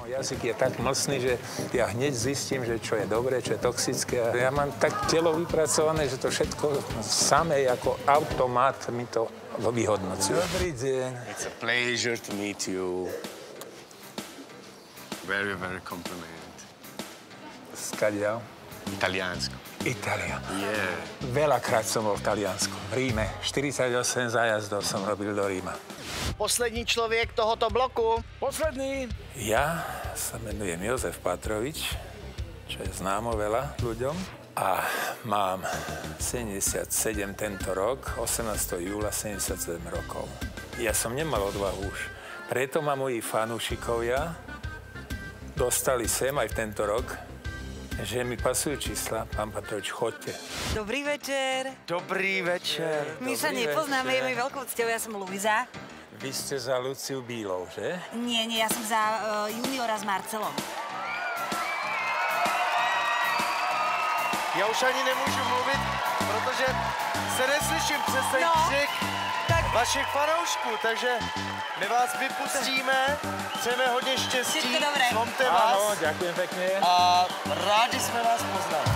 Jazyk je tak mlsný, že ja hneď zistím, že čo je dobré, čo je toxické. A ja mám tak telo vypracované, že to všetko samé ako automat mi to vyhodnocuje. Dobrý deň. It's a pleasure to meet you. Very, very compliment. Skadiaľ? Taliansko. Itália. Yeah. Veľakrát som bol v Taliansku, v Ríme. 48 zájazdov som robil do Ríma. Poslední člověk tohoto bloku. Posledný. Ja sa menujem Jozef Patrovič, čo je známo veľa ľuďom. A mám 77 tento rok, 18. júla 77 rokov. Ja som nemal odvahu už. Preto ma moji fanúšikovia dostali sem aj v tento rok, že mi pasujú čísla. Pán Patrovič, choďte. Dobrý večer. Dobrý večer. My sa nepoznáme, je mi veľkou cťou, ja som Luisa. Vy ste za Luciu Bílou, že? Nie, ja som za juniora s Marcelom. Já už ani nemůžu mluvit, protože se neslyším přes ten křik vašich fanoušků, takže my vás vypustíme, chceme hodně štěstí, zlomte vás. Áno, ďakujem pekne. A rádi jsme vás poznali.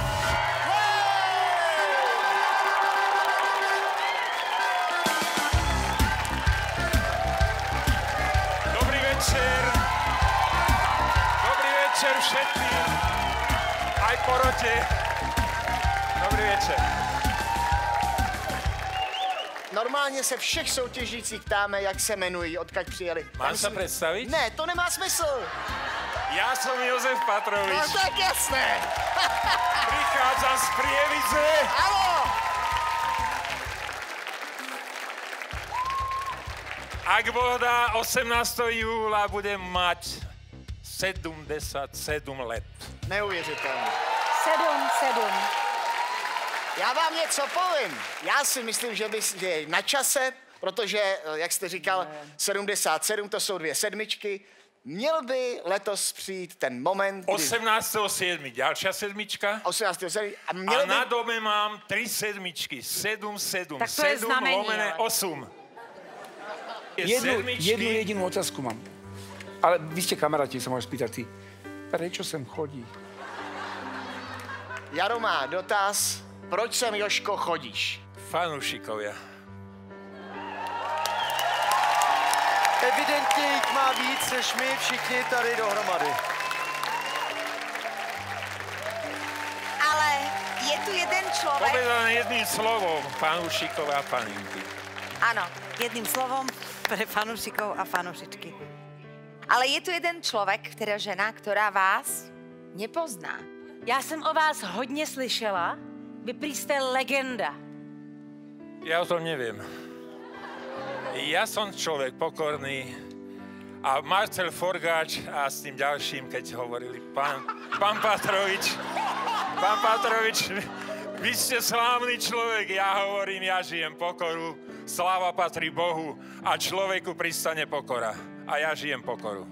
Dobrý večer. Dobrý večer všetkým. Aj porote. Dobrý večer. Normálně se všech soutěžících ptáme, jak se jmenují, odkud přijeli. Mám sa predstaviť? Ne, to nemá smysl. Ja som Jozef No Patrovič. tak jasné. Prichádzam z Prievidze. Áno. Ak Boh dá, 18. júla budem mať 77 let. Neuvěřitelné. 7. Já vám něco povím. Já si myslím, že je na čase, protože, jak jste říkal, 77, to jsou 2 sedmičky. Měl by letos přijít ten moment, kdy... 18.7. ďalšia sedmička. 18.7. A na dome mám 3 sedmičky. 7, 7. Tak to je 7 znamenie, lomené ale. 8. Jednu jedinú otázku mám. Ale vy ste kamaráti, sa môžeš spýtať ty. Prečo sem chodí? Jaro má dotaz. Proč sem, Jožko, chodíš? Fanúšikovia. Evidentně jich má víc, než my všichni tady dohromady. Ale je tu jeden človek... Povedané jedným slovom, fanúšikovia a faninky. Áno, jedným slovom pre fanúšikov a fanúšičky. Ale je tu jeden človek, teda žena, ktorá vás nepozná. Já jsem o vás hodně slyšela. Vy prý jste legenda. Ja o tom neviem. Ja som človek pokorný a Marcel Forgáč a s tým ďalším, keď hovorili pán Patrovič, vy ste slávny človek, ja hovorím, ja žijem pokoru, sláva patrí Bohu a človeku pristane pokora. A ja žijem pokoru.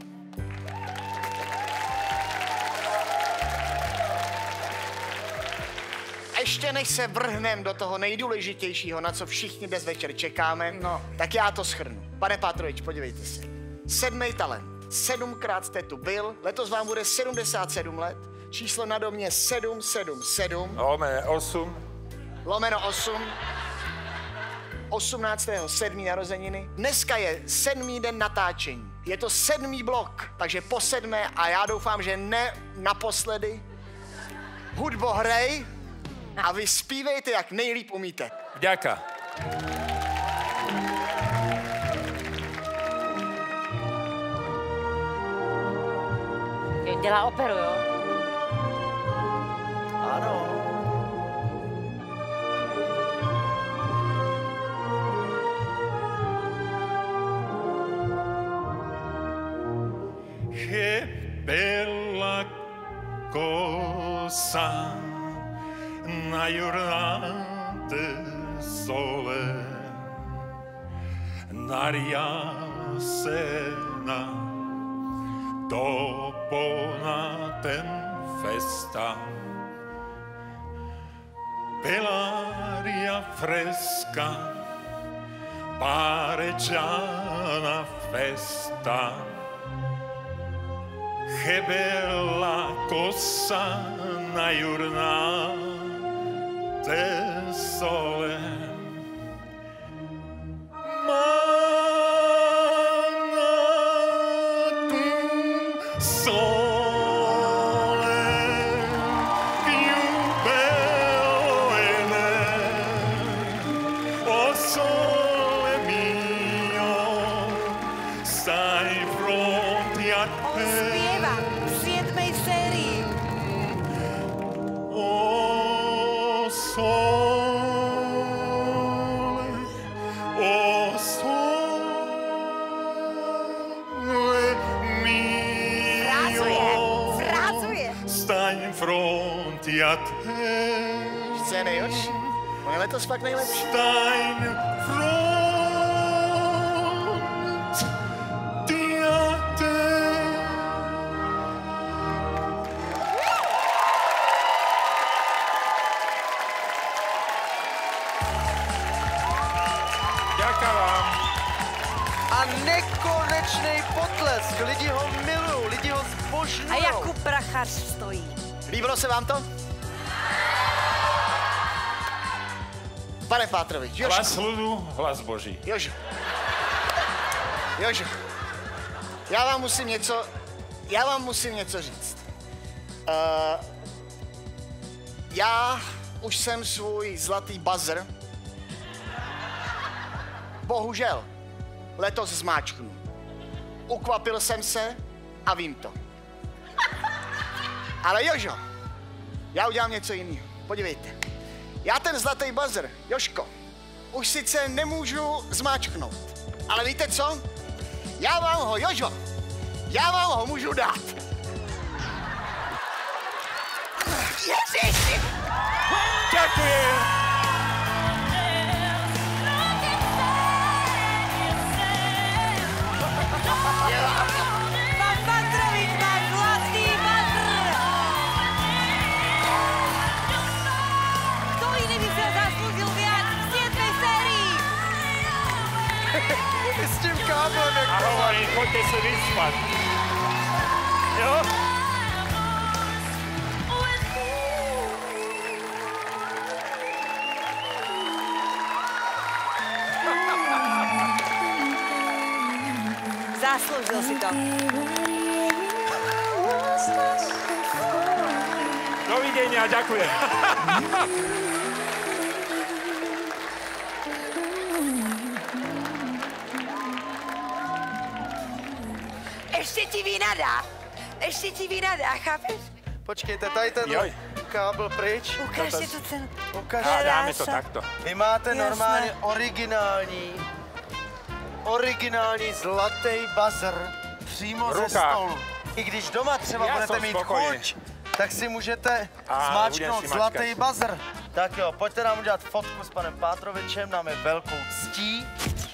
Ještě než se vrhnem do toho nejdůležitějšího, na co všichni dnes večer čekáme, tak já to shrnu. Pane Pátrovič, podívejte se. 7. talent. 7krát jste tu byl, letos vám bude 77 let, číslo na domě 777. Lomene 8. Lomeno 8. 18.7. narozeniny. Dneska je 7. den natáčení. Je to 7. blok, takže po 7. a já doufám, že ne naposledy. Hudbo hrej a vy zpívejte, jak nejlíp umíte. Vďaka. Dělá operu, jo? Ano. Che bella cosa na giornate sole, n'aria serena, dopo una tempesta, bell'aria fresca, pare già una festa. chebela kosa najurná te sole. Mana tu sole più belle o sole mio stai fronte a te. Zpěvá v 7. sérii. O sole mio Frázuje. staň fronte a te. Co je nejhorší? On je letos fakt nejlepší. Staň fronte a te. Ďakujem vám. A nekonečný potlesk. Lidi ho milují, lidi ho A zbožňují. Jakub Prachař stojí. Líbilo se vám to? Pane Pátrovič, Jožko. Hlas ľudu, hlas Boží. Jožo. Já vám musím něco říct. Já už jsem svůj zlatý buzzer bohužel letos zmáčknu. Ukvapil jsem se a vím to. Ale Jožo, já udělám něco jiného. Podívejte. Já ten zlatý buzzer, Jožko, už sice nemůžu zmáčknout, ale víte co? Já vám ho, Jožo, já vám ho můžu dát. Ježiši! Ďakujem. Pan Pátrovič má zlatý buzzer. Kto jiný by se zasloužil viac v 7. sérii? S tím káblem, jak A hovorím, choďte se vyspať. Jo? Zasloužil si to. Dovidenia, ďakujem. Ještě ti vynadá, chápeš? Počkejte, tady ten Joj. kábel pryč. Ukážte tu cenu. Ukaž. A dáme to Krása. takto. Vy máte Jasné. normálně originální zlatý buzzer přímo ze Rukách. stolu. I když doma třeba Já budete jsem mít spokojený. chuť, tak si můžete A budem zmáčknout si zlatý mačkat. buzzer. Tak jo, pojďte nám udělat fotku s panem Pátrovičem, nám je velkou ctí.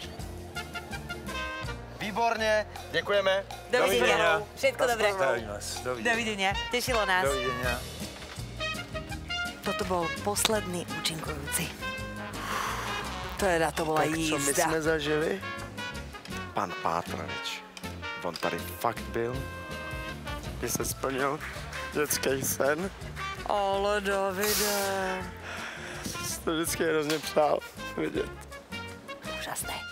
Výborně, děkujeme. Dovidenia. Všetko dobré. Zdravím vás. Dovidenia. Dovidenia. Tešilo nás. Dovidenia. Toto bol posledný účinkujúci. Teda to bola Tak co my jízda. jsme zažili? Pan Pátrovič, on tady fakt byl, kdy se splnil dětský sen. Ale Davide. To vždycky hrozně přál vidět. Úžasné.